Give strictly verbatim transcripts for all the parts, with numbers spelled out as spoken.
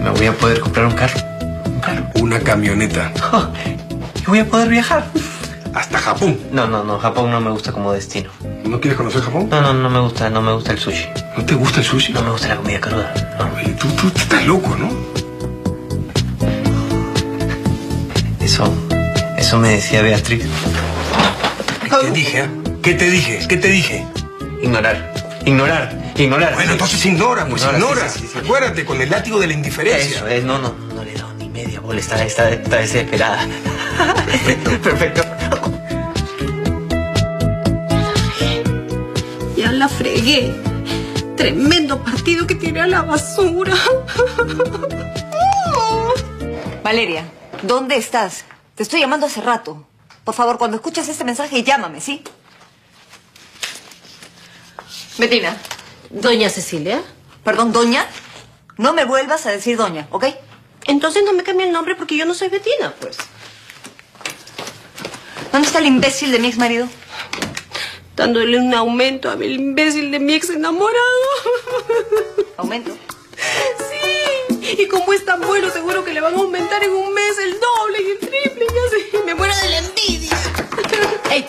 me voy a poder comprar un carro. Un carro. Una camioneta. Oh, y voy a poder viajar. Hasta Japón. No, no, no. Japón no me gusta como destino. ¿No quieres conocer Japón? No, no, no me gusta. No me gusta el sushi. ¿No te gusta el sushi? No me gusta la comida cruda. No. Oye, tú, tú estás loco, ¿no? Eso... Eso me decía Beatriz. ¿Qué te dije? ¿Qué te dije? ¿Qué te dije? Ignorar. Ignorar. Ignorar. Bueno, sí. entonces ignora, pues ignora. ignora. Sí, sí, sí, sí. Acuérdate, con el látigo de la indiferencia. Eso es. No, no. No le he dado ni media bola. Está, está, está desesperada. Perfecto. Perfecto. Ya la fregué. Tremendo partido que tiré a la basura. Valeria, ¿dónde estás? Te estoy llamando hace rato. Por favor, cuando escuches este mensaje, llámame, ¿sí? Betina. Doña Cecilia. Perdón, doña. No me vuelvas a decir doña, ¿ok? Entonces no me cambie el nombre porque yo no soy Betina, pues. ¿Dónde está el imbécil de mi ex marido? Dándole un aumento a mi imbécil de mi ex enamorado. ¿Aumento? Sí. Y como es tan bueno, seguro que le van a aumentar en un mes el doble y el triple. Y así me muero de la envidia. ¡Ey!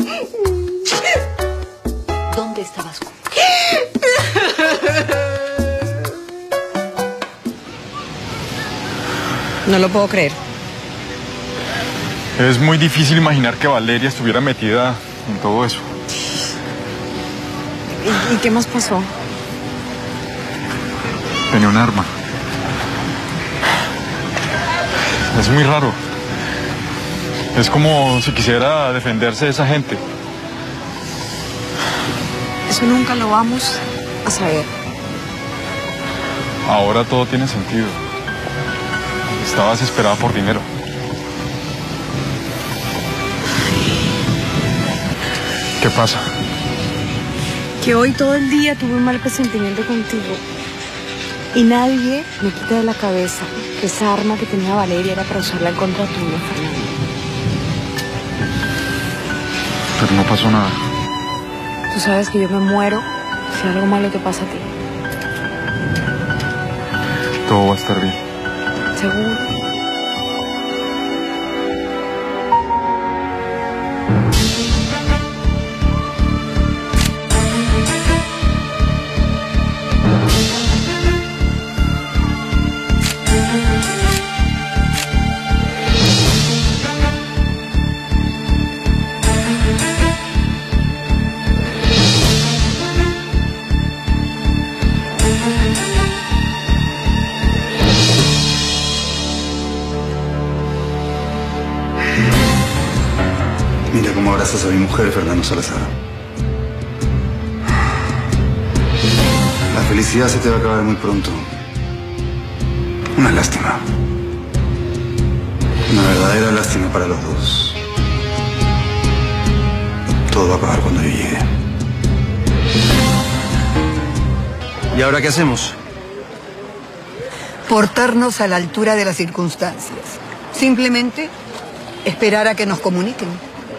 ¿Dónde está Vasco? No lo puedo creer. Es muy difícil imaginar que Valeria estuviera metida en todo eso. ¿Y, y qué más pasó? Tenía un arma. Es muy raro. Es como si quisiera defenderse de esa gente. Eso nunca lo vamos a saber. Ahora todo tiene sentido. Estaba desesperada por dinero. ¿Qué pasa? Que hoy todo el día tuve un mal presentimiento contigo. Y nadie me quita de la cabeza que esa arma que tenía Valeria era para usarla en contra tuya, Fernando. Pero no pasó nada. Tú sabes que yo me muero si algo malo te pasa a ti. Todo va a estar bien. ¿Seguro? Mira cómo abrazas a mi mujer, Fernando Salazar. La felicidad se te va a acabar muy pronto. Una lástima. Una verdadera lástima para los dos. Todo va a acabar cuando yo llegue. ¿Y ahora qué hacemos? Portarnos a la altura de las circunstancias. Simplemente esperar a que nos comuniquen.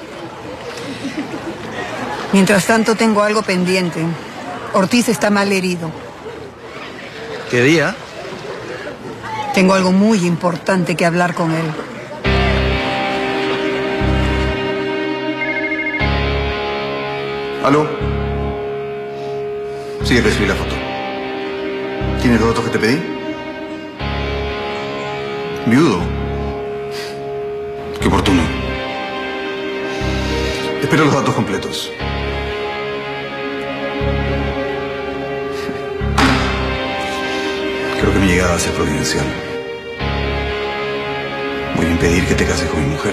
Mientras tanto, tengo algo pendiente. Ortiz está mal herido. ¿Qué día? Tengo algo muy importante que hablar con él. ¿Aló? Sí, recibí la foto. ¿Tienes los datos que te pedí? ¿Viudo? Qué oportuno. Espero los datos completos. Creo que mi llegada va a ser providencial. Voy a impedir que te cases con mi mujer.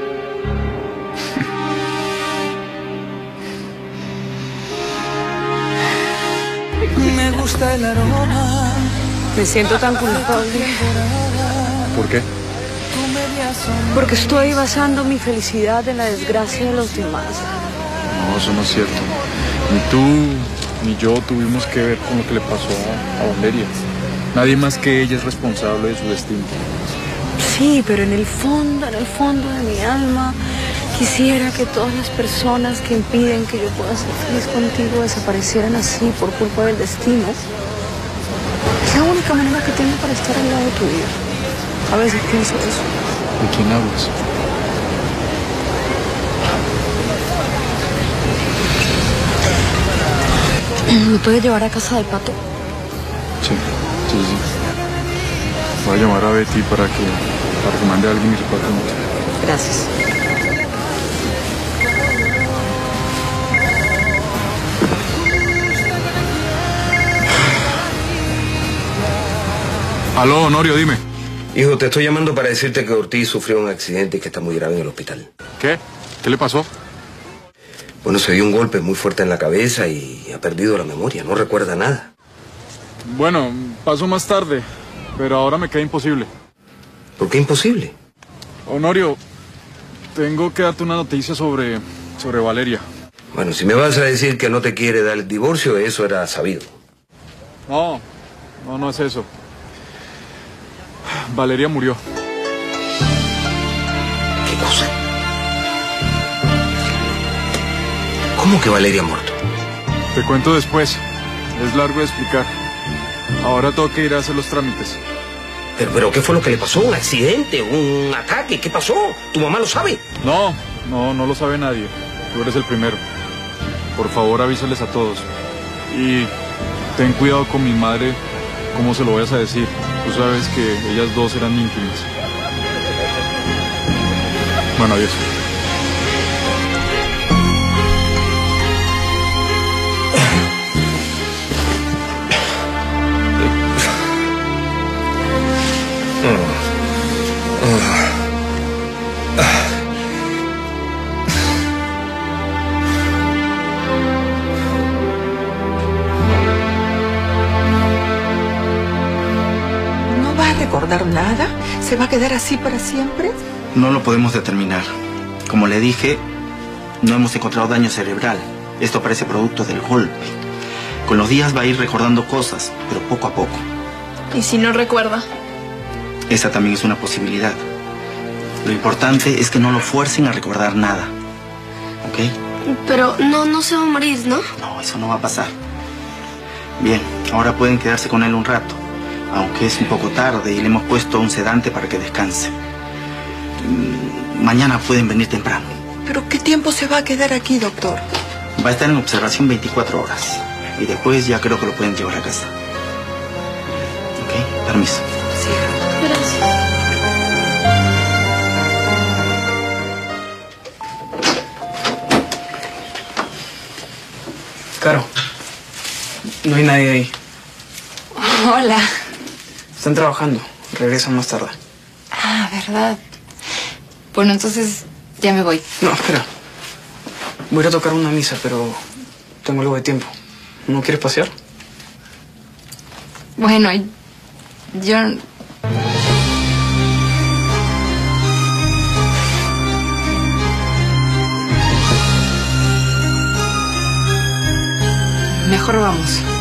Me gusta el aroma. Me siento tan culpable. ¿Por qué? Porque estoy basando mi felicidad en la desgracia de los demás. No, eso no es cierto. Ni tú ni yo tuvimos que ver con lo que le pasó a, a Valeria. Nadie más que ella es responsable de su destino. Sí, pero en el fondo, en el fondo de mi alma, quisiera que todas las personas que impiden que yo pueda ser feliz contigo desaparecieran así por culpa del destino. Es la única manera que tengo para estar al lado tuyo. A veces pienso eso. ¿De quién hablas? ¿Me puedes llevar a casa del Pato? Sí, sí, sí. Voy a llamar a Betty para que, para que mande a alguien y reparte el moto. Gracias. Aló, Honorio, dime. Hijo, te estoy llamando para decirte que Ortiz sufrió un accidente y que está muy grave en el hospital. ¿Qué? ¿Qué le pasó? Bueno, se dio un golpe muy fuerte en la cabeza y ha perdido la memoria, no recuerda nada. Bueno, pasó más tarde, pero ahora me queda imposible. ¿Por qué imposible? Honorio, tengo que darte una noticia sobre, sobre Valeria. Bueno, si me vas a decir que no te quiere dar el divorcio, eso era sabido. No, no, no es eso. Valeria murió. ¿Qué cosa? ¿Cómo que Valeria ha muerto? Te cuento después. Es largo de explicar. Ahora tengo que ir a hacer los trámites. ¿Pero, pero qué fue lo que le pasó? ¿Un accidente? ¿Un ataque? ¿Qué pasó? ¿Tu mamá lo sabe? No, no, no lo sabe nadie. Tú eres el primero. Por favor, avísales a todos. Y ten cuidado con mi madre, cómo se lo vayas a decir. Tú sabes que ellas dos eran íntimas. Bueno, adiós. ¿No va a recordar nada? ¿Se va a quedar así para siempre? No lo podemos determinar. Como le dije, no hemos encontrado daño cerebral. Esto parece producto del golpe. Con los días va a ir recordando cosas, pero poco a poco. ¿Y si no recuerda? Esa también es una posibilidad. Lo importante es que no lo fuercen a recordar nada. ¿Ok? Pero no, no se va a morir, ¿no? No, eso no va a pasar. Bien, ahora pueden quedarse con él un rato. Aunque es un poco tarde y le hemos puesto un sedante para que descanse. Mañana pueden venir temprano. ¿Pero qué tiempo se va a quedar aquí, doctor? Va a estar en observación veinticuatro horas. Y después ya creo que lo pueden llevar a casa. ¿Ok? Permiso. Sí. Gracias. Caro, no hay nadie ahí. Hola. Están trabajando. Regresan más tarde. Ah, ¿verdad? Bueno, entonces ya me voy. No, espera. Voy a ir a tocar una misa, pero tengo algo de tiempo. ¿No quieres pasear? Bueno, yo... Mejor vamos.